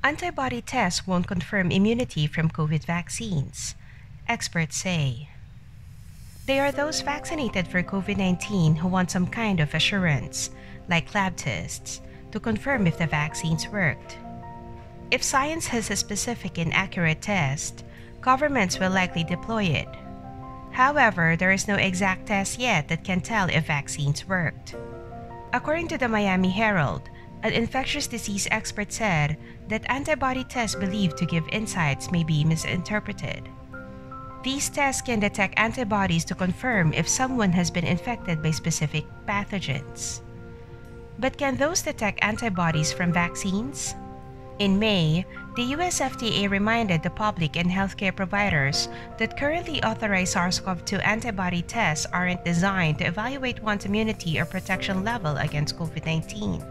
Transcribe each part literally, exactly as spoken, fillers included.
Antibody tests won't confirm immunity from COVID vaccines, experts say. They are those vaccinated for COVID nineteen who want some kind of assurance, like lab tests, to confirm if the vaccines worked. If science has a specific and accurate test, governments will likely deploy it. However, there is no exact test yet that can tell if vaccines worked. According to the Miami Herald, an infectious disease expert said that antibody tests believed to give insights may be misinterpreted. These tests can detect antibodies to confirm if someone has been infected by specific pathogens. But can those detect antibodies from vaccines? In May, the U S F D A reminded the public and healthcare providers that currently authorized SARS CoV two antibody tests aren't designed to evaluate one's immunity or protection level against COVID nineteen.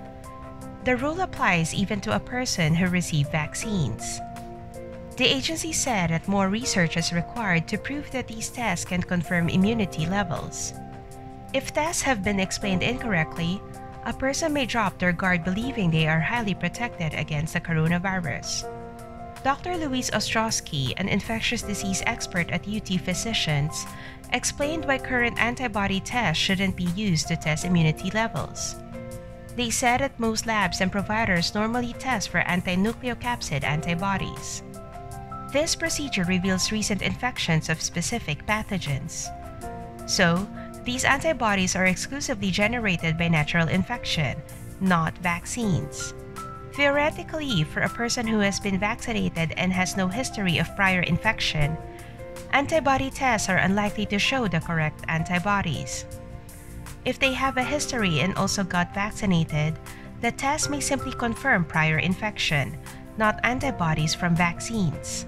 The rule applies even to a person who received vaccines. The agency said that more research is required to prove that these tests can confirm immunity levels. If tests have been explained incorrectly, a person may drop their guard believing they are highly protected against the coronavirus. Doctor Louise Ostrowski, an infectious disease expert at U T Physicians, explained why current antibody tests shouldn't be used to test immunity levels. They said that most labs and providers normally test for anti-nucleocapsid antibodies. This procedure reveals recent infections of specific pathogens. So, these antibodies are exclusively generated by natural infection, not vaccines. Theoretically, for a person who has been vaccinated and has no history of prior infection, antibody tests are unlikely to show the correct antibodies. If they have a history and also got vaccinated, the test may simply confirm prior infection, not antibodies from vaccines.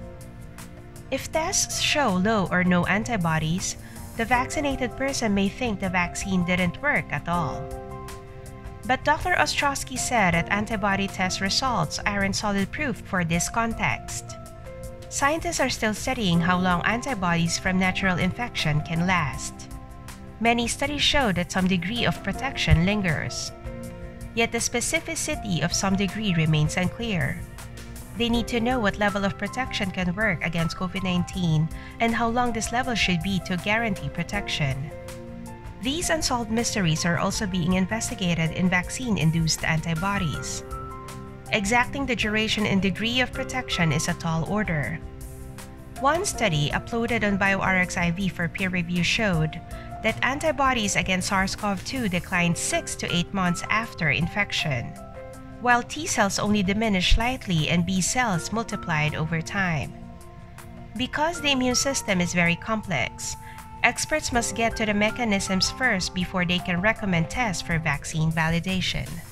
If tests show low or no antibodies, the vaccinated person may think the vaccine didn't work at all. But Doctor Ostrowski said that antibody test results aren't solid proof for this context. Scientists are still studying how long antibodies from natural infection can last. Many studies show that some degree of protection lingers. Yet the specificity of some degree remains unclear. They need to know what level of protection can work against COVID nineteen and how long this level should be to guarantee protection. These unsolved mysteries are also being investigated in vaccine-induced antibodies. Exacting the duration and degree of protection is a tall order. One study uploaded on bioRxiv for peer review showed that antibodies against SARS CoV two declined six to eight months after infection, while T cells only diminished slightly and B cells multiplied over time. Because the immune system is very complex, experts must get to the mechanisms first before they can recommend tests for vaccine validation.